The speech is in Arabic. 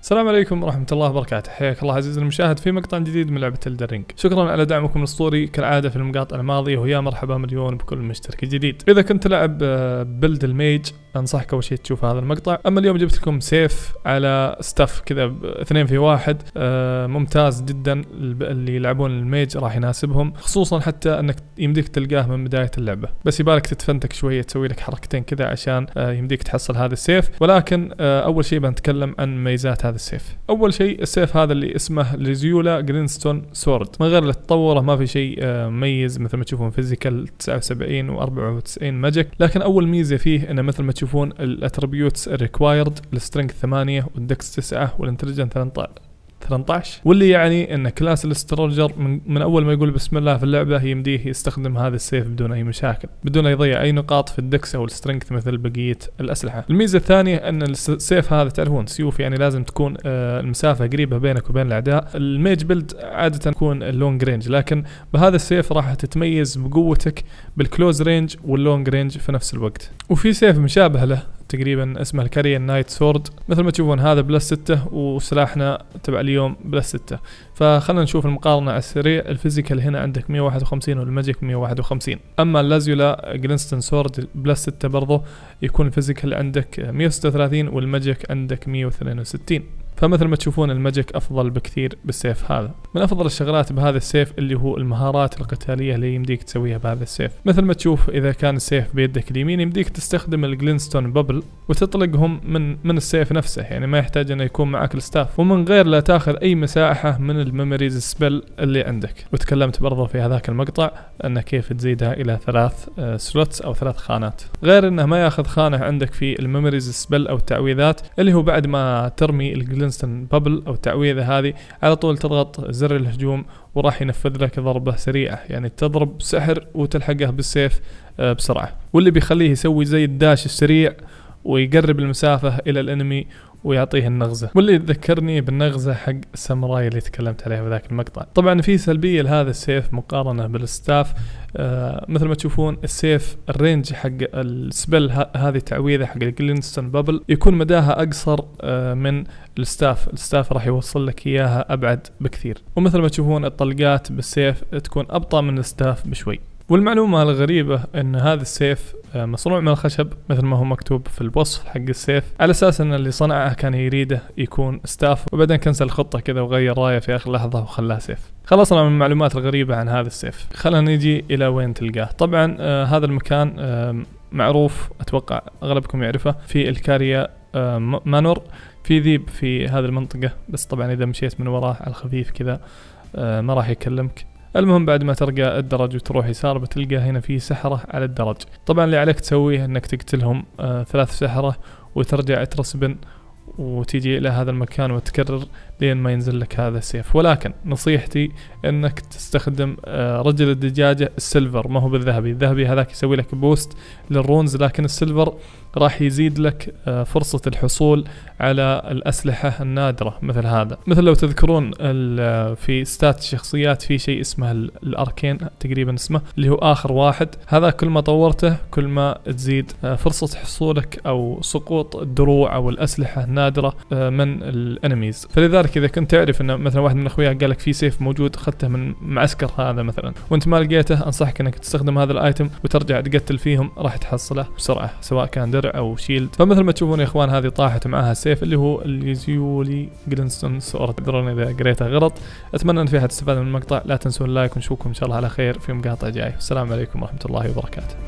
السلام عليكم ورحمة الله وبركاته، حياك الله عزيزي المشاهد في مقطع جديد من لعبة Elden Ring. شكرا على دعمكم الاسطوري كالعادة في المقاطع الماضية، ويا مرحبا مليون بكل مشترك جديد. إذا كنت تلعب بلد الميج انصحك اول شيء تشوف هذا المقطع. اما اليوم جبت لكم سيف على ستاف كذا 2 في 1 ممتاز جدا، اللي يلعبون الميج راح يناسبهم، خصوصا حتى انك يمديك تلقاه من بداية اللعبة، بس يبالك تتفنتك شوية تسوي لك حركتين كذا عشان يمديك تحصل هذا السيف. ولكن اول شيء بنتكلم عن ميزات هذا السيف. اول شيء السيف هذا اللي اسمه ليزيولا جلينستون سورد، من غير تطوره ما في شيء مميز مثل ما تشوفون فيزيكال 79 و94 ماجيك. لكن اول ميزة فيه انه مثل ما تشوفون الاتربيوتس الريكوايرد، السترينث 8 والدكس 9 والانتليجنت 18، واللي يعني ان كلاس الاسترولجر من اول ما يقول بسم الله في اللعبه يمديه يستخدم هذا السيف بدون اي مشاكل، بدون يضيع اي نقاط في الدكس او السترينث مثل بقيه الاسلحه. الميزه الثانيه ان السيف هذا تعرفون سيوف يعني لازم تكون المسافه قريبه بينك وبين الاعداء. الميج بيلد عاده تكون اللونج رينج، لكن بهذا السيف راح تتميز بقوتك بالكلوز رينج واللونج رينج في نفس الوقت. وفي سيف مشابه له تقريبا اسمه الكاريان نايت سورد، مثل ما تشوفون هذا بلس 6 وسلاحنا تبع اليوم بلس 6. فخلنا نشوف المقارنة على السريع. الفيزيكال هنا عندك 151 والماجيك 151. اما اللازيولا جلينستون سورد بلس 6 برضه يكون الفيزيكال عندك 136 والماجيك عندك 162. فمثل ما تشوفون الماجيك افضل بكثير بالسيف هذا. من افضل الشغلات بهذا السيف اللي هو المهارات القتاليه اللي يمديك تسويها بهذا السيف. مثل ما تشوف اذا كان السيف بيدك اليمين يمديك تستخدم الجلينستون بابل وتطلقهم من السيف نفسه، يعني ما يحتاج انه يكون معك الستاف، ومن غير لا تاخذ اي مساحه من الميموريز سبيل اللي عندك. وتكلمت برضه في هذاك المقطع ان كيف تزيدها الى 3 سلوتس او 3 خانات، غير انه ما ياخذ خانه عندك في الميموريز سبيل او التعويذات، اللي هو بعد ما ترمي الجلينستون بابل او التعويذه هذه على طول تضغط زر الهجوم وراح ينفذ لك ضربه سريعه، يعني تضرب سحر وتلحقه بالسيف بسرعه، واللي بيخليه يسوي زي الداش السريع ويقرب المسافه الى الانمي ويعطيه النغزه، واللي ذكرني بالنغزه حق الساموراي اللي تكلمت عليها في ذاك المقطع. طبعا في سلبيه لهذا السيف مقارنه بالستاف. مثل ما تشوفون السيف الرينج حق السبل هذه التعويذه حق الجلينستون بابل يكون مداها اقصر من الستاف راح يوصل لك اياها ابعد بكثير. ومثل ما تشوفون الطلقات بالسيف تكون ابطأ من الستاف بشوي. والمعلومة الغريبة ان هذا السيف مصنوع من الخشب مثل ما هو مكتوب في الوصف حق السيف، على اساس ان اللي صنعه كان يريده يكون ستاف، وبعدين كنسل الخطة كذا وغير رايه في اخر لحظة وخلاه سيف. خلصنا من المعلومات الغريبة عن هذا السيف، خلينا نيجي الى وين تلقاه. طبعا هذا المكان معروف، اتوقع اغلبكم يعرفه، في الكاريا مانور، في ذيب في هذه المنطقة، بس طبعا اذا مشيت من وراه على الخفيف كذا ما راح يكلمك. المهم بعد ما ترقى الدرج وتروح يسار بتلقى هنا في سحرة على الدرج. طبعا اللي عليك تسويه انك تقتلهم 3 سحرة وترجع ترسبن وتيجي الى هذا المكان وتكرر لين ما ينزل لك هذا السيف. ولكن نصيحتي انك تستخدم رجل الدجاجة السيلفر، ما هو بالذهبي. الذهبي هذاك يسوي لك بوست للرونز، لكن السيلفر راح يزيد لك فرصة الحصول على الأسلحة النادرة مثل هذا. مثل لو تذكرون في ستات شخصيات في شيء اسمه الأركين تقريبا اسمه، اللي هو آخر واحد. هذا كل ما طورته كل ما تزيد فرصة حصولك أو سقوط الدروع أو الأسلحة النادرة من الأنميز. فلذلك إذا كنت تعرف أن مثلا واحد من أخوياك قال لك في سيف موجود أخذته من معسكر هذا مثلا وأنت ما لقيته، أنصحك أنك تستخدم هذا الآيتم وترجع تقتل فيهم، راح تحصله بسرعة سواء كان درع او شيلد. فمثل ما تشوفون يا اخوان هذه طاحت معها السيف اللي هو الليزيولي جلينستون سورد. اعذروني اذا قريتها غلط. اتمنى ان في احد استفاد من المقطع. لا تنسون اللايك ونشوفكم ان شاء الله على خير في مقاطع جاي. السلام عليكم ورحمة الله وبركاته.